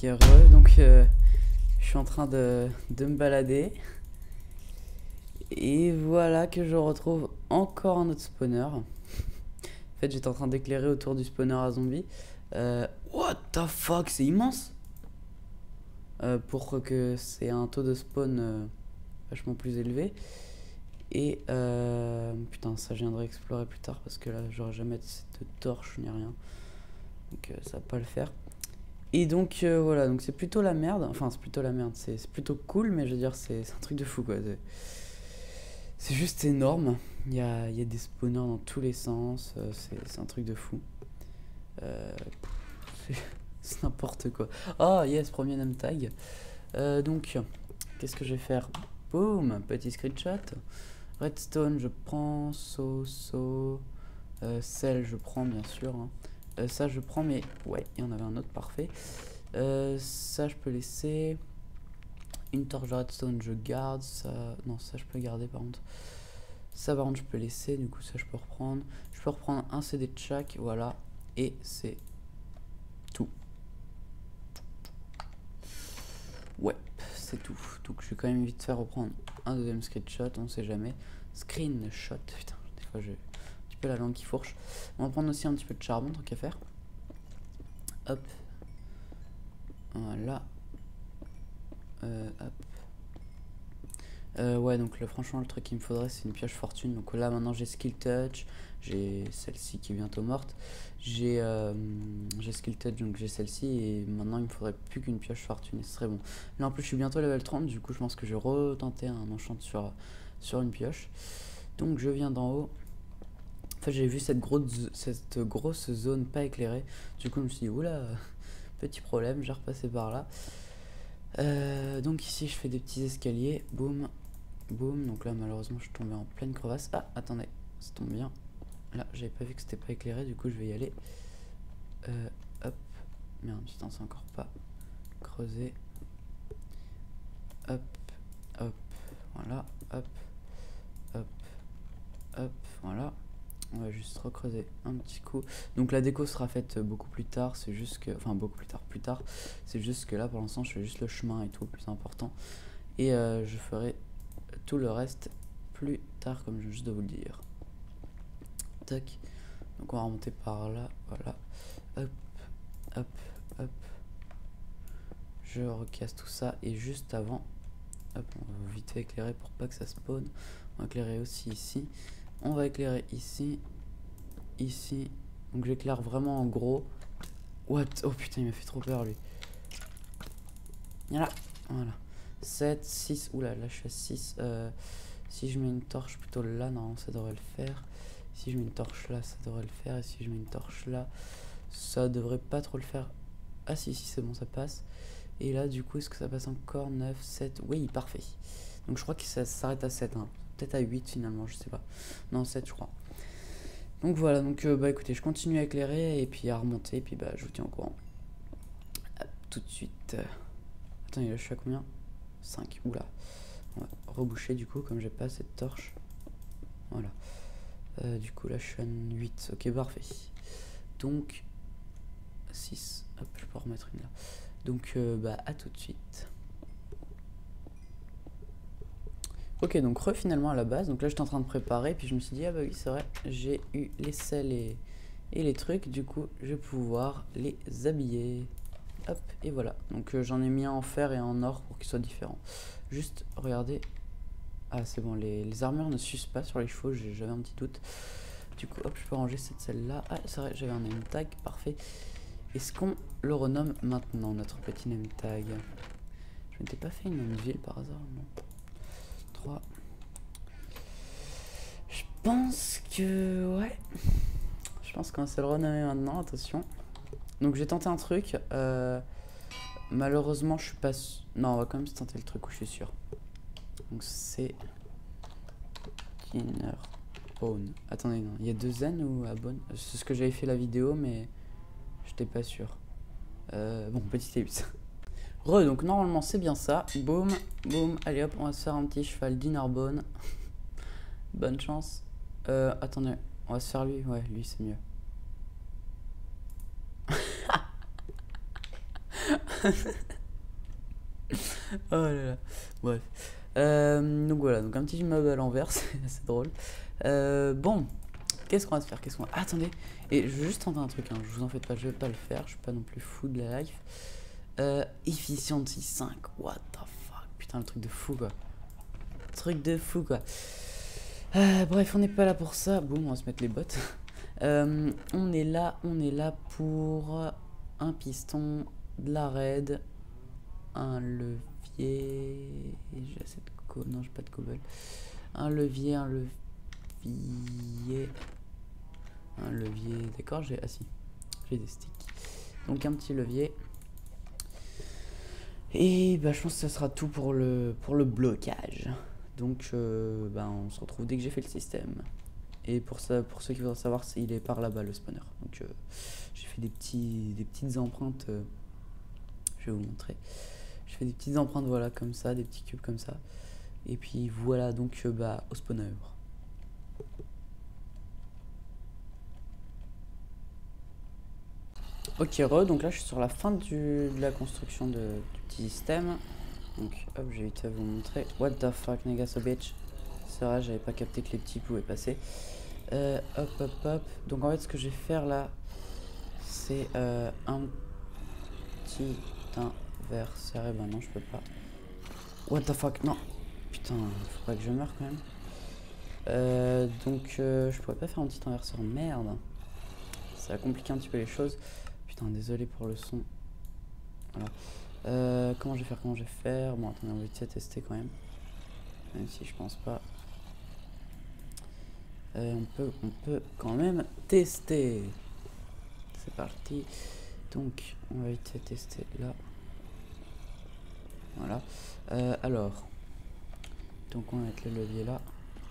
Donc je suis en train de me balader. Et voilà que je retrouve encore un autre spawner. En fait, j'étais en train d'éclairer autour du spawner à zombies. What the fuck, c'est immense. Pour que c'est un taux de spawn vachement plus élevé. Et putain, ça je viendrai explorer plus tard parce que là j'aurai jamais de torche ni rien. Donc ça va pas le faire. Et donc voilà, donc c'est plutôt la merde. Enfin, c'est plutôt la merde, c'est plutôt cool, mais je veux dire, c'est un truc de fou quoi. C'est juste énorme. Il y a des spawners dans tous les sens. C'est un truc de fou. C'est n'importe quoi. Oh yes, premier name tag. Donc, qu'est-ce que je vais faire? Boom, petit screenshot. Redstone, je prends. Sel, je prends bien sûr. Hein. Ça, je prends, mais ouais, il y en avait un autre, parfait. Ça, je peux laisser. Une torche de redstone, je garde. Ça, non, ça, je peux garder par contre. Ça, par contre, je peux laisser. Du coup, ça, je peux reprendre. Je peux reprendre un CD de chaque. Voilà. Et c'est tout. Ouais, c'est tout. Donc, je vais quand même vite faire reprendre un deuxième screenshot. On sait jamais. Screenshot. Putain, des fois, j'ai un petit peu la langue qui fourche. On va prendre aussi un petit peu de charbon, tant qu'à faire. Hop. Voilà. Hop. Ouais, donc franchement, le truc qu'il me faudrait, c'est une pioche fortune. Donc là, maintenant, j'ai Skill Touch. J'ai celle-ci qui est bientôt morte. J'ai Skill Touch, donc j'ai celle-ci. Et maintenant, il me faudrait plus qu'une pioche fortune. Et ce serait bon. Là, en plus, je suis bientôt level 30. Du coup, je pense que je vais retenter un enchant sur une pioche. Donc, je viens d'en haut. En fait, j'ai vu cette grosse zone pas éclairée. Du coup, je me suis dit, oula, petit problème, j'ai repassé par là. Donc ici je fais des petits escaliers, boum, boum. Donc là malheureusement je suis tombé en pleine crevasse. Ah attendez, ça tombe bien. Là j'avais pas vu que c'était pas éclairé, du coup je vais y aller. Hop, merde putain c'est encore pas creusé. Hop, hop, voilà, hop, hop, hop, voilà. On va juste recreuser un petit coup. Donc la déco sera faite beaucoup plus tard. C'est juste que... Enfin beaucoup plus tard. C'est juste que là pour l'instant je fais juste le chemin et tout, le plus important. Et je ferai tout le reste plus tard comme je viens juste de vous le dire. Tac. Donc on va remonter par là. Voilà. Hop, hop, hop. Je recasse tout ça. Et juste avant... Hop, on va vite fait éclairer pour pas que ça spawn. On va éclairer aussi ici. On va éclairer ici. Ici. Donc j'éclaire vraiment en gros. What? Oh putain, il m'a fait trop peur lui. Voilà. Voilà. 7, 6. Oula, là je suis à 6. Si je mets une torche plutôt là, non, ça devrait le faire. Si je mets une torche là, ça devrait le faire. Et si je mets une torche là, ça devrait pas trop le faire. Ah si, c'est bon, ça passe. Et là, du coup, est-ce que ça passe encore? 9, 7. Oui, parfait. Donc je crois que ça s'arrête à 7. Hein. Peut-être à 8 finalement, je sais pas. Non, 7 je crois. Donc voilà, donc bah écoutez, je continue à éclairer et puis à remonter, et puis bah je vous tiens au courant. Hop, tout de suite. Attendez, là je suis à combien? 5, oula. On va reboucher du coup, comme j'ai pas cette torche. Voilà. Du coup là je suis à 8, ok parfait. Donc 6, hop, je peux remettre une là. Donc bah à tout de suite. Ok, donc finalement à la base, donc là j'étais en train de préparer, puis je me suis dit, ah bah oui c'est vrai, j'ai eu les sels et les trucs, du coup je vais pouvoir les habiller. Hop, et voilà, donc j'en ai mis un en fer et un en or pour qu'ils soient différents. Juste, regardez, ah c'est bon, les armures ne s'usent pas sur les chevaux, j'avais un petit doute. Du coup, hop, je peux ranger cette celle-là. Ah c'est vrai, j'avais un name tag, parfait. Est-ce qu'on le renomme maintenant, notre petit name tag? Je m'étais pas fait une même ville par hasard, non? Je pense que... Ouais. Je pense qu'on va se le renommer maintenant, attention. Donc j'ai tenté un truc. Malheureusement, je suis pas... Non, on va quand même se tenter le truc où je suis sûr. Donc c'est... Kinner Bone. Attendez, non. Il y a 2 N ou Abone? C'est ce que j'avais fait la vidéo, mais... J'étais pas sûr. Bon, petit ellipse. Donc normalement c'est bien ça. Boum, boum. Allez hop, on va se faire un petit cheval d'Inarbonne. Bonne chance. Attendez, on va se faire lui. Ouais, lui c'est mieux. Oh là là. Bref. Donc voilà, donc un petit immeuble à l'envers, c'est assez drôle. Bon, qu'est-ce qu'on va se faire? Ah, attendez, et je vais juste tenter un truc, hein. Je vous en faites pas, je vais pas le faire, je suis pas non plus fou de la life. Efficiency 5, what the fuck, putain, le truc de fou quoi. Truc de fou quoi. Bref, on n'est pas là pour ça. Bon, on va se mettre les bottes. On est là pour un piston, de la raid, un levier. J'ai assez de non, j'ai pas de cobble. Un levier. D'accord, j'ai j'ai des sticks. Donc un petit levier. Et bah je pense que ça sera tout pour le blocage. Donc on se retrouve dès que j'ai fait le système. Et pour ça, pour ceux qui voudraient savoir, il est par là-bas le spawner. Donc j'ai fait des petites empreintes. Je vais vous montrer. Je fais des petites empreintes, voilà, comme ça, des petits cubes comme ça. Et puis voilà donc au spawner. Ok, donc là je suis sur la fin de la construction du petit système. Donc hop, j'ai vite à vous montrer. What the fuck, nigga, so bitch. C'est vrai, j'avais pas capté que les petits pouvaient passer. Hop. Donc en fait, ce que je vais faire là, c'est un petit inverser. Ben non, je peux pas. What the fuck, non. Putain, faut pas que je meure quand même. Je pourrais pas faire un petit inverseur, merde. Ça a compliqué un petit peu les choses. Putain, désolé pour le son. Voilà. Comment je vais faire? Bon, attendez, on va essayer de tester quand même. Même si je pense pas. On peut quand même tester. C'est parti. Donc, on va essayer de tester là. Voilà. Alors. Donc, on va mettre le levier là.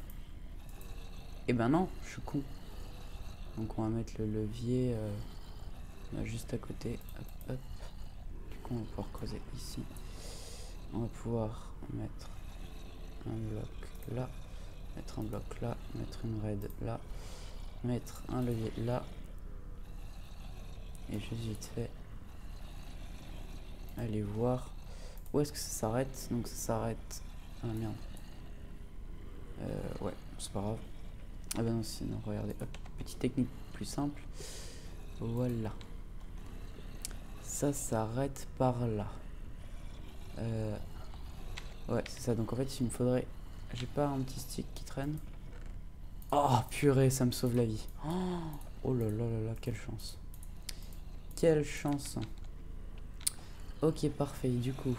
Et ben non, je suis con. Donc, on va mettre le levier juste à côté. Hop. Du coup, on va pouvoir creuser ici. On va pouvoir mettre un bloc là. Mettre un bloc là. Mettre une raid là. Mettre un levier là. Et juste vite fait. Allez voir. Où est-ce que ça s'arrête? Donc ça s'arrête. Ah merde. Ouais, c'est pas grave. Ah bah non, sinon, regardez. Hop, petite technique plus simple. Voilà. Ça s'arrête par là. Ouais, c'est ça. Donc en fait, il me faudrait... J'ai pas un petit stick qui traîne? Oh, purée, ça me sauve la vie. Oh là là là là, quelle chance. Quelle chance. Ok, parfait. Du coup.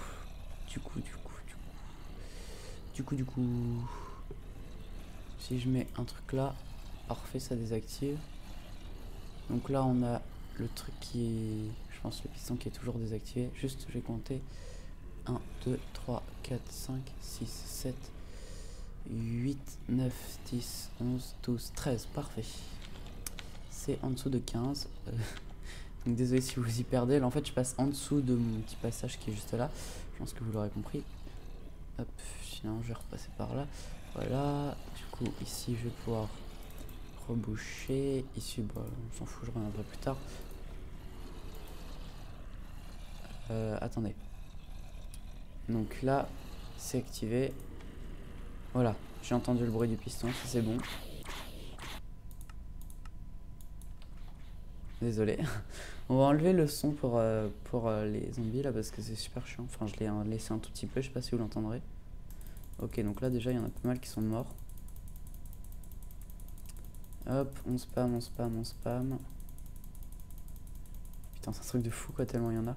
Si je mets un truc là, parfait, ça désactive. Donc là, on a le truc qui est... Je pense le piston qui est toujours désactivé. Juste, je vais compter. 1, 2, 3, 4, 5, 6, 7, 8, 9, 10, 11, 12, 13. Parfait. C'est en dessous de 15. Donc désolé si vous y perdez. Là, en fait, je passe en dessous de mon petit passage qui est juste là. Je pense que vous l'aurez compris. Hop, sinon je vais repasser par là. Voilà. Du coup, ici, je vais pouvoir reboucher. Ici, bah, on s'en fout, je reviendrai plus tard. Attendez. Donc là, c'est activé. Voilà, j'ai entendu le bruit du piston, ça c'est bon. Désolé. On va enlever le son pour les zombies là parce que c'est super chiant. Enfin, je l'ai laissé un tout petit peu, je sais pas si vous l'entendrez. Ok, donc là déjà il y en a pas mal qui sont morts. Hop, on spam. Putain, c'est un truc de fou quoi, tellement il y en a.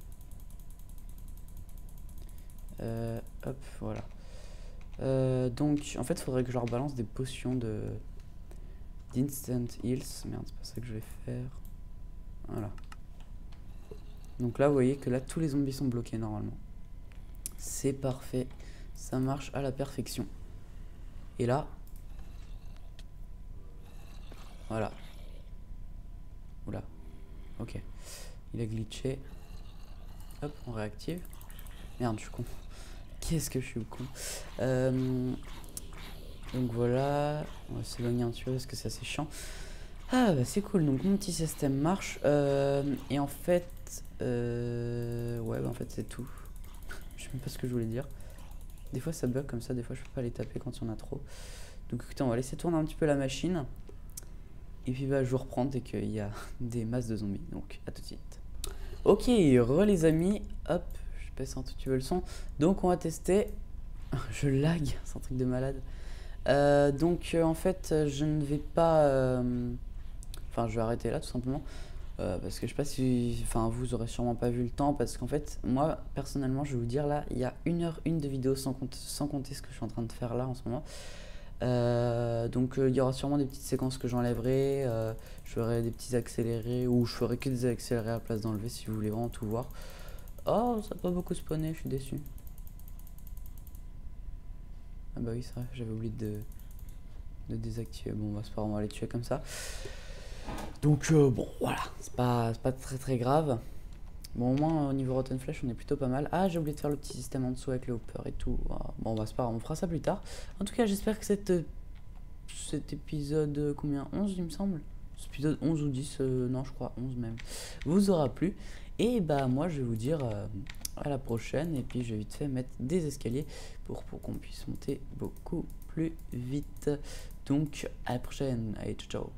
Hop, voilà. Donc, en fait, il faudrait que je leur balance des potions d'instant heals. Merde, c'est pas ça que je vais faire. Voilà. Donc là, vous voyez que là, tous les zombies sont bloqués normalement. C'est parfait. Ça marche à la perfection. Et là... Voilà. Oula. Ok. Il a glitché. Hop, on réactive. Merde, je suis con. Qu'est-ce que je suis con. Donc voilà. On va s'éloigner un petit peu parce que c'est assez chiant. Ah bah c'est cool, donc mon petit système marche. Et en fait, ouais, bah en fait c'est tout. Je sais même pas ce que je voulais dire. Des fois ça bug comme ça, des fois je peux pas les taper quand il y en a trop. Donc écoutez, on va laisser tourner un petit peu la machine. Et puis bah je vous reprends dès qu'il y a des masses de zombies. Donc à tout de suite. Ok, re les amis, hop, je baisse un tout petit peu le son. Donc on va tester. Je lag, c'est un truc de malade. En fait je ne vais pas... Enfin je vais arrêter là tout simplement. Parce que je sais pas si... Enfin vous aurez sûrement pas vu le temps. Parce qu'en fait moi personnellement je vais vous dire là, il y a 1h01 de vidéo sans compter ce que je suis en train de faire là en ce moment. Il y aura sûrement des petites séquences que j'enlèverai, je ferai des petits accélérés ou je ferai que des accélérés à la place d'enlever si vous voulez vraiment tout voir. Oh, ça n'a pas beaucoup spawné, je suis déçu. Ah bah oui, c'est vrai, j'avais oublié de désactiver. Bon, bah c'est pas grave, on va les tuer comme ça. Donc bon, voilà, c'est pas très grave. Bon, au moins au niveau Rotten Flesh, on est plutôt pas mal. Ah, j'ai oublié de faire le petit système en dessous avec les hoppers et tout. Bon, bah c'est pas grave, on fera ça plus tard. En tout cas, j'espère que cet épisode, combien 11 il me semble. Cet épisode 11 ou 10, non, je crois 11 même, vous aura plu. Et bah, moi, je vais vous dire à la prochaine. Et puis, je vais vite fait mettre des escaliers pour qu'on puisse monter beaucoup plus vite. Donc, à la prochaine. Allez, ciao, ciao.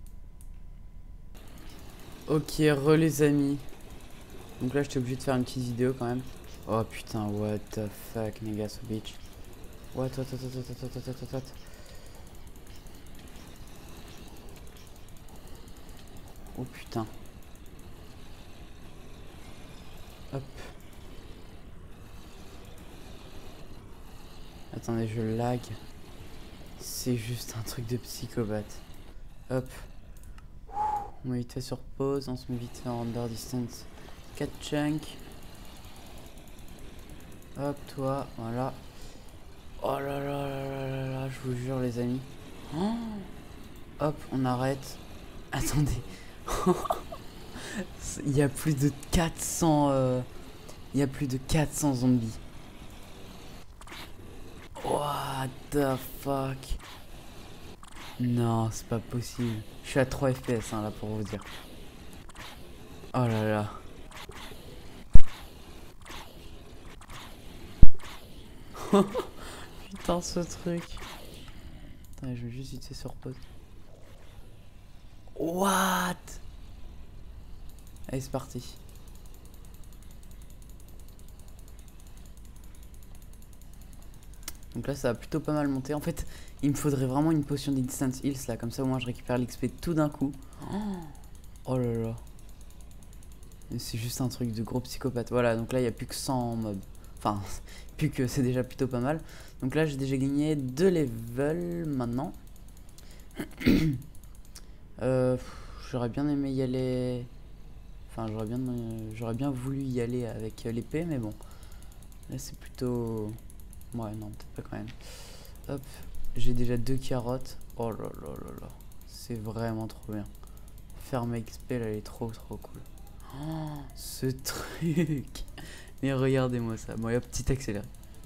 Ok, les amis. Donc là, j'étais obligé de faire une petite vidéo quand même. Oh putain, what the fuck, nigga, so bitch. What. Oh putain. Hop. Attendez, je lag. C'est juste un truc de psychopathe. Hop. On met vite fait sur pause, on se met vite fait en render distance. 4 chunks. Hop, toi, voilà. Oh là là là là là là, je vous jure les amis. Oh, hop, on arrête. Attendez. Il y a plus de 400... Il y a plus de 400 zombies. What the fuck. Non, c'est pas possible. Je suis à 3 FPS hein, là pour vous dire. Oh là là. Putain ce truc. Attends, je vais juste vite sur pause. What? Allez c'est parti. Donc là ça va plutôt pas mal monter. En fait il me faudrait vraiment une potion d'instant heals là. Comme ça au moins je récupère l'XP tout d'un coup. Oh là là. C'est juste un truc de gros psychopathe. Voilà donc là il n'y a plus que 100 mobs. Enfin plus que c'est déjà plutôt pas mal. Donc là j'ai déjà gagné 2 levels maintenant. J'aurais bien aimé y aller. Enfin j'aurais bien voulu y aller avec l'épée mais bon. Là c'est plutôt... Ouais, non, peut-être pas quand même. Hop, j'ai déjà 2 carottes. Oh là là là là. C'est vraiment trop bien. Ferme XP, là, elle est trop cool. Oh, ce truc. Mais regardez-moi ça. Bon, hop, petit accéléré.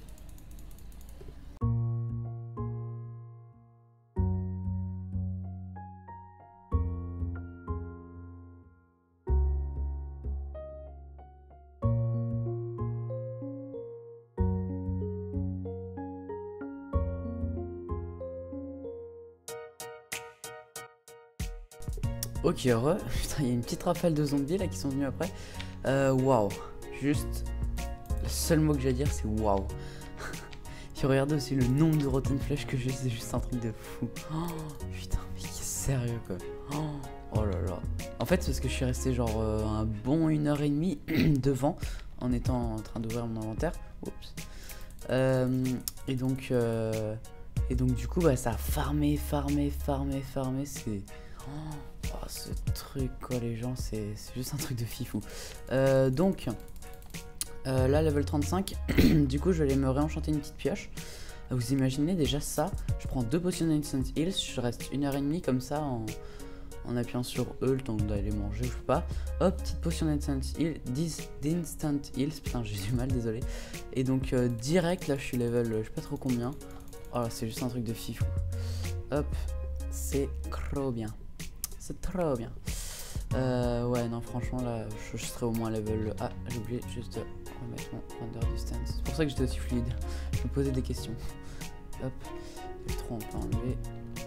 Ok, heureux. Putain, il y a une petite rafale de zombies là qui sont venus après. Waouh. Juste, le seul mot que j'ai à dire, c'est waouh. Puis regardez aussi le nombre de Rotten Flesh que j'ai, c'est juste un truc de fou. Oh, putain, mais sérieux quoi. Oh là là. En fait, c'est parce que je suis resté genre un bon 1h30 devant en étant en train d'ouvrir mon inventaire. Oups. Et donc du coup, bah, ça a farmé. C'est... Oh, ce truc quoi les gens, c'est juste un truc de fifou. Là level 35, du coup je vais aller me réenchanter une petite pioche. Vous imaginez déjà ça, je prends 2 potions d'instant heals, je reste 1h30 comme ça en appuyant sur E le temps d'aller manger, je sais pas. Hop, petite potion d'instant heals, putain j'ai du mal, désolé. Et donc direct là je suis level je sais pas trop combien. Oh là c'est juste un truc de fifou. Hop, c'est trop bien. C'est trop bien. Ouais, non, franchement, là, je serais au moins level... Ah, j'ai oublié juste de remettre mon render distance. C'est pour ça que j'étais aussi fluide. Je me posais des questions. Hop, F3, on peut enlever.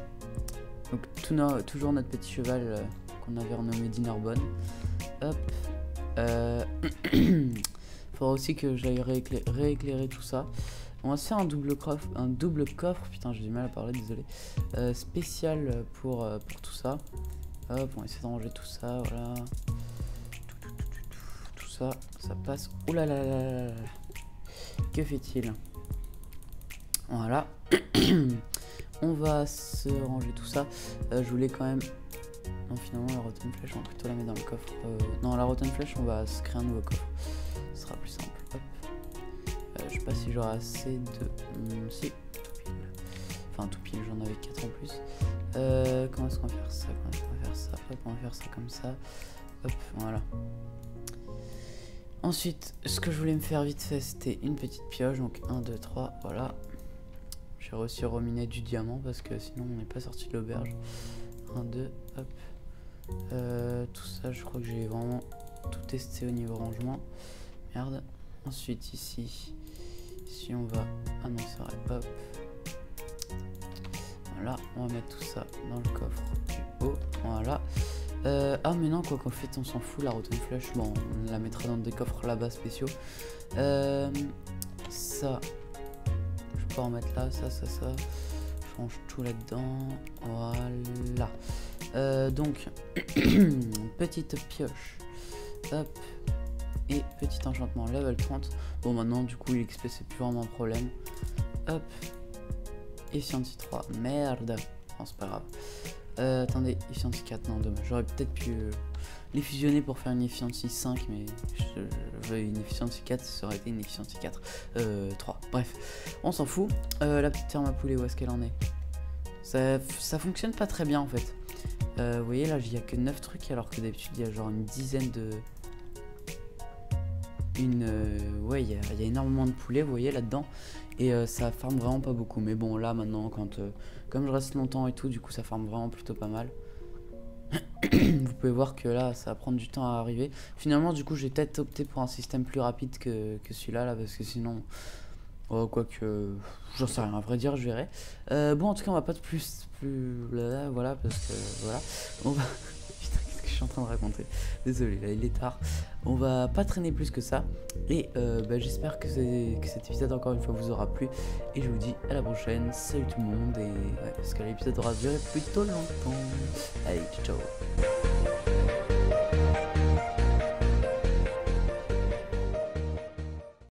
Donc, toujours notre petit cheval qu'on avait renommé Dinnerbone. Hop. Faudra aussi que j'aille rééclairer tout ça. On va se faire un double coffre, putain j'ai du mal à parler, désolé, spécial pour tout ça. Hop, on va essayer de ranger tout ça, voilà. Tout ça, ça passe. Ouh là là là là là. Que fait-il? Voilà. On va se ranger tout ça. Je voulais quand même... Non, finalement, la rotten flèche, on va plutôt la mettre dans le coffre. Non, la rotten flèche, on va se créer un nouveau coffre. Ce sera plus simple. Hop. Je sais pas si j'aurai assez de... Si, tout pile. Enfin, tout pile, j'en avais 4 en plus. Comment est-ce qu'on va faire ça? Comment est-ce qu'on va faire ça? Hop, on va faire ça comme ça. Hop, voilà. Ensuite, ce que je voulais me faire vite fait, c'était une petite pioche. Donc 1, 2, 3, voilà. J'ai réussi à reminer du diamant parce que sinon on n'est pas sorti de l'auberge. 1, 2, hop. Tout ça, je crois que j'ai vraiment tout testé au niveau rangement. Merde. Ensuite, ici on va... Ah non, c'est vrai, hop. Voilà, on va mettre tout ça dans le coffre du haut. Voilà. Ah mais non, quoi qu'en fait on s'en fout, la rotten flèche, bon on la mettra dans des coffres là-bas spéciaux. Ça, je peux en mettre là, ça. Je range tout là-dedans, voilà. Donc, petite pioche, hop, et petit enchantement level 30. Bon maintenant du coup l'XP c'est plus vraiment un problème. Hop, efficiency 3, merde, bon, c'est pas grave. Attendez, efficiency 4, non dommage, j'aurais peut-être pu les fusionner pour faire une efficiency 5, mais je veux une efficiency 4, ça aurait été une efficiency 4, 3, bref, on s'en fout. La petite ferme à poulet, où est-ce qu'elle en est? Ça fonctionne pas très bien en fait. Vous voyez là, il y a que 9 trucs, alors que d'habitude il y a genre une dizaine de... Ouais, il y a énormément de poulets, vous voyez là-dedans, et ça farme vraiment pas beaucoup. Mais bon, là maintenant, comme je reste longtemps et tout, du coup ça farme vraiment plutôt pas mal. Vous pouvez voir que là ça va prendre du temps à arriver. Finalement du coup j'ai peut-être opté pour un système plus rapide que celui-là là, parce que sinon quoique j'en sais rien, à vrai dire, je verrai. Bon, en tout cas on va pas de plus voilà, parce que voilà, on va putain, qu'est-ce que je suis en train de raconter, désolé, là il est tard. On va pas traîner plus que ça, et j'espère que cet épisode encore une fois vous aura plu, et je vous dis à la prochaine. Salut tout le monde, et ouais, parce que l'épisode aura duré plutôt longtemps. Allez, ciao.